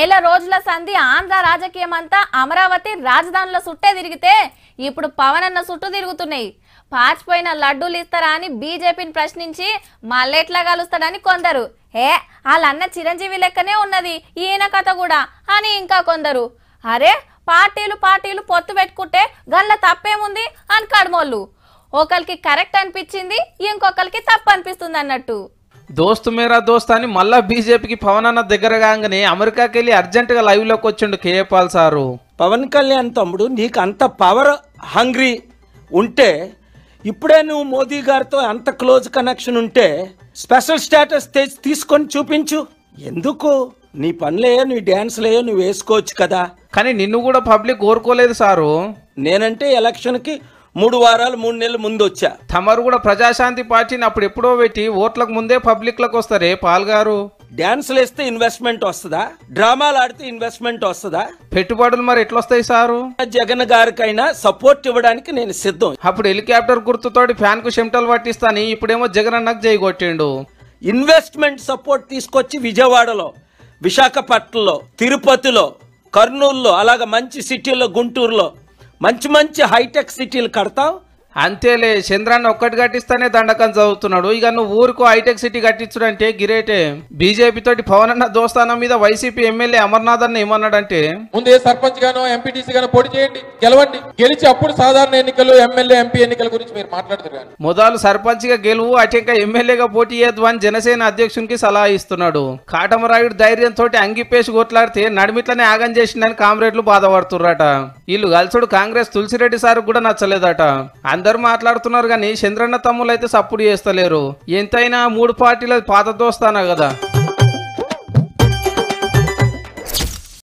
నెల రోజుల సంధి ఆంధ్ర రాజకీయం అంతా అమరావతి రాజధానిలో సుట్టే తిరిగితే ఇప్పుడు పవన్ అన్న చుట్టూ తిరుగుతున్నాయి. పాచిపోయిన లడ్డూలు ఇస్తారా అని బీజేపీని ప్రశ్నించి మళ్ళెట్లా కలుస్తాడని కొందరు, వాళ్ళన్న చిరంజీవి లెక్కనే ఉన్నది ఈయన కథ కూడా అని ఇంకా కొందరు, అరే పార్టీలు పొత్తు పెట్టుకుంటే గల్ల తప్పేముంది అని కడమోళ్ళు. ఒకరికి కరెక్ట్ అనిపించింది, ఇంకొకరికి తప్పు అనిపిస్తుంది అన్నట్టు. దోస్తు మేరా దోస్త్ అని మళ్ళా బీజేపీకి పవన్ అన్న దగ్గర కాగానే అమెరికాకి వెళ్ళి అర్జెంటుగా లైవ్ లోకి వచ్చిండు కేఏ పాల్ సారు. పవన్ కళ్యాణ్ తమ్ముడు, నీకు అంత పవర్ హంగ్రీ ఉంటే ఇప్పుడే నువ్వు మోదీ గారితో అంత క్లోజ్ కనెక్షన్ ఉంటే స్పెషల్ స్టేటస్ తీసుకొని చూపించు. ఎందుకు నీ పనులేయో నీ డ్యాన్స్లేయో నువ్వు వేసుకోవచ్చు కదా. కానీ నిన్ను కూడా పబ్లిక్ కోరుకోలేదు సారు. నేనంటే ఎలక్షన్కి 3 వారాలు 3 నెలలు ముందు వచ్చా. తమరు కూడా ప్రజాశాంతి పార్టీని అప్పుడు ఎప్పుడో పెట్టి ఓట్లకు ముందే పబ్లిక్ లకు వస్తారే పాల్ గారు. డాన్స్లు వేస్తే ఇన్వెస్ట్మెంట్ వస్తుందా? డ్రామాలు ఆడితే ఇన్వెస్ట్మెంట్ వస్తుందా? పెట్టుబడులు మరి ఎట్లొస్తాయి సారు? జగన్ గారికైనా సపోర్ట్ ఇవ్వడానికి నేను సిద్ధం. అప్పుడు హెలికాప్టర్ గుర్తుతోటి ఫ్యాన్ కు చెమటలు పట్టిస్తాని, ఇప్పుడేమో జగన్ అన్నకు జైగొట్టిండు. ఇన్వెస్ట్మెంట్ సపోర్ట్ తీసుకొచ్చి విజయవాడలో, విశాఖపట్నంలో, తిరుపతిలో, కర్నూలులో, అలాగ మంచి సిటీల్లో, గుంటూరులో మంచి హైటెక్ సిటీలు కడతావు. అంతేలే, చంద్రాన్ని ఒక్కటి కట్టిస్తానే దండకం చదువుతున్నాడు. ఇక నువ్వు ఊరుకు హైటెక్ సిటీ కట్టించుడు అంటే గిరేటే. బీజేపీ తోటి పవన్ అన్న దోస్తానం మీద వైసీపీ ఎమ్మెల్యే అమర్నాథ్ అన్న ఏమన్నాడంటే, ముందే సర్పంచ్ గానో ఎంపీటీసీ గానో పోటీ చేయండి, గెలవండి, గెలిచి అప్పుడు సాధారణ ఎన్నికలు ఎమ్మెల్యే ఎంపీ ఎన్నికల గురించి మీరు మాట్లాడుతున్నారు. మొదలు సర్పంచ్ గా గెలువు, అటెంక ఎమ్మెల్యేగా పోటీ చేయద్దు అని జనసేన అధ్యక్షునికి సలహా ఇస్తున్నాడు. కాటమరాయుడు ధైర్యంతో అంగిపేసి కొట్లాడితే నడిమిట్లనే ఆగం చేసిందని కామ్రేడ్లు బాధపడుతుర్రట. వీళ్ళు కలుసుడు కాంగ్రెస్ తులసిరెడ్డి సార్ కూడా నచ్చలేదట. అందరు మాట్లాడుతున్నారు కానీ చంద్రన్న తమ్ములు అయితే సపోర్ట్ చేస్తలేరు. ఎంతైనా 3 పార్టీల పాత దోస్తానా కదా.